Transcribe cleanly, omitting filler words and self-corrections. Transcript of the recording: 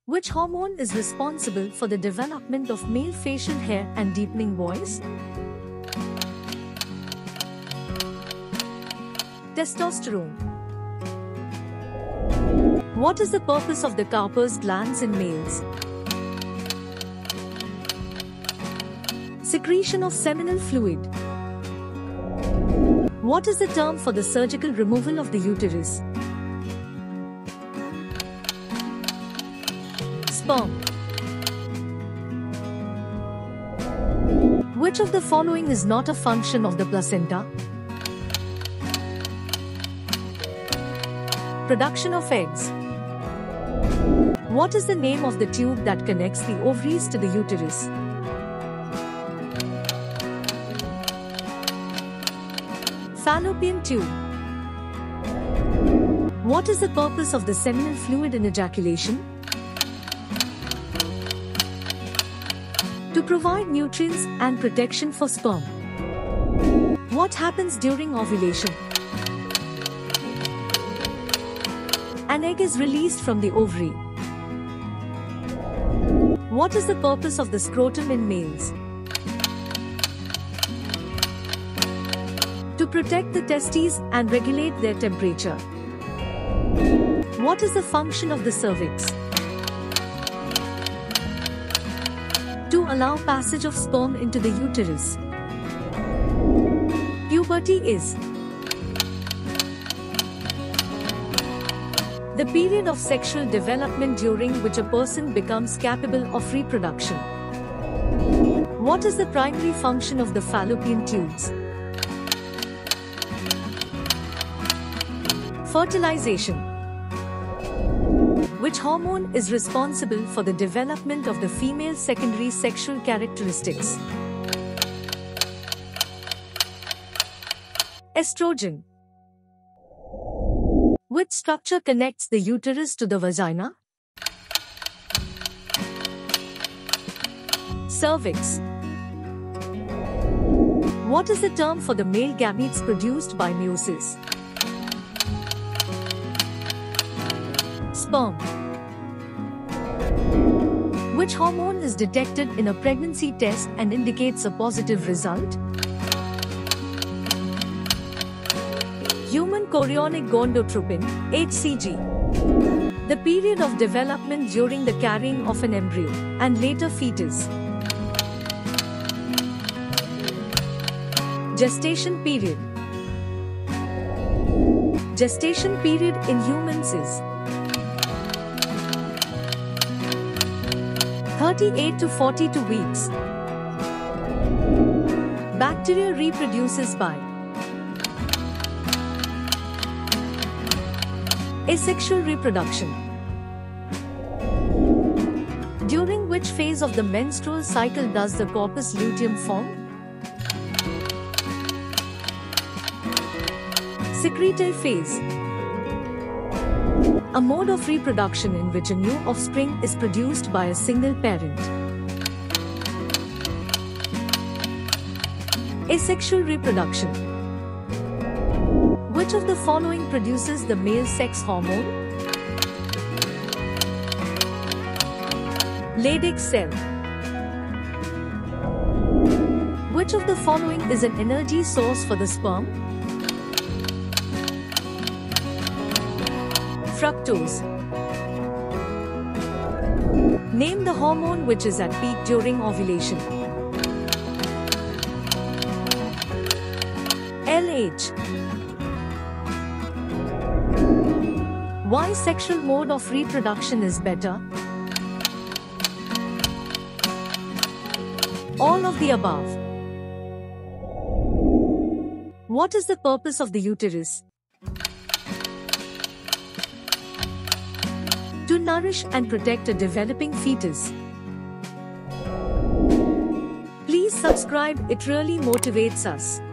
Which hormone is responsible for the development of male facial hair and deepening voice? Testosterone. What is the purpose of the Cowper's glands in males? Secretion of seminal fluid. What is the term for the surgical removal of the uterus? Sperm. Which of the following is not a function of the placenta? Production of eggs. What is the name of the tube that connects the ovaries to the uterus? Fallopian tube. What is the purpose of the seminal fluid in ejaculation? To provide nutrients and protection for sperm. What happens during ovulation? An egg is released from the ovary. What is the purpose of the scrotum in males? To protect the testes and regulate their temperature. What is the function of the cervix? To allow passage of sperm into the uterus. Puberty is the period of sexual development during which a person becomes capable of reproduction. What is the primary function of the fallopian tubes? Fertilization. Which hormone is responsible for the development of the female secondary sexual characteristics? Estrogen. Which structure connects the uterus to the vagina? Cervix. What is the term for the male gametes produced by meiosis? Sperm. Which hormone is detected in a pregnancy test and indicates a positive result? Human chorionic gonadotropin, HCG. The period of development during the carrying of an embryo and later fetus. Gestation period. Gestation period in humans is 38 to 42 weeks. Bacteria reproduces by asexual reproduction. During which phase of the menstrual cycle does the corpus luteum form? Secretory phase. A mode of reproduction in which a new offspring is produced by a single parent. Asexual reproduction. Which of the following produces the male sex hormone? Leydig cell. Which of the following is an energy source for the sperm? Fructose. Name the hormone which is at peak during ovulation. LH. Why sexual mode of reproduction is better? All of the above. What is the purpose of the uterus? To nourish and protect a developing fetus. Please subscribe, it really motivates us.